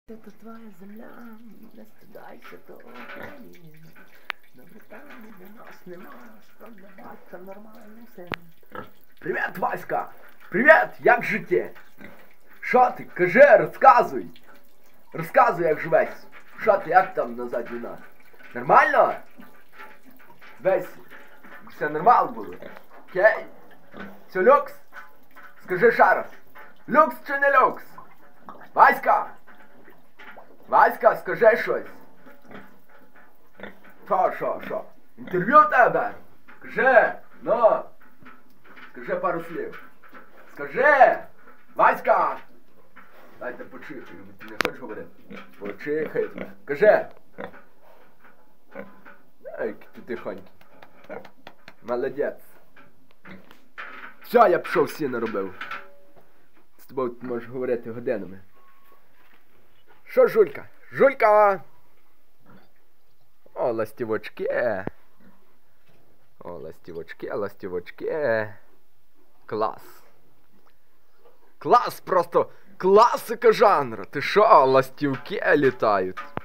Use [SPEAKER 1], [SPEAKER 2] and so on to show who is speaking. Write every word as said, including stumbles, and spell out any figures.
[SPEAKER 1] Это твоя земля, не стидайся того країни. На Британії для нас нема, що для батька нормальний син. Привіт, Васька! Привіт! Як життя? Що ти? Кажи, розказуй! Розказуй, як живеться. Що ти, як там назад війна? Нормально? Весь, все нормально було? Окей? Все люкс? Скажи ще раз. Люкс чи не люкс? Васька! Васька, скажи щось. Що, що, що? Інтерв'ю тебе? Скажи, ну. Скажи пару слів. Скажи! Васька! Дайте почихай, ти не хочеш говорити? Почихай тебе. Кажи! Ай, ти тихонький. Молодець. Все, я пішов, всі наробив. З тобою ти можеш говорити годинами. Що, Жулька? Жулька! О, ластівочки. О, ластівочки, ластівочки. Клас. Клас, просто класика жанру. Ти що, ластівки літають?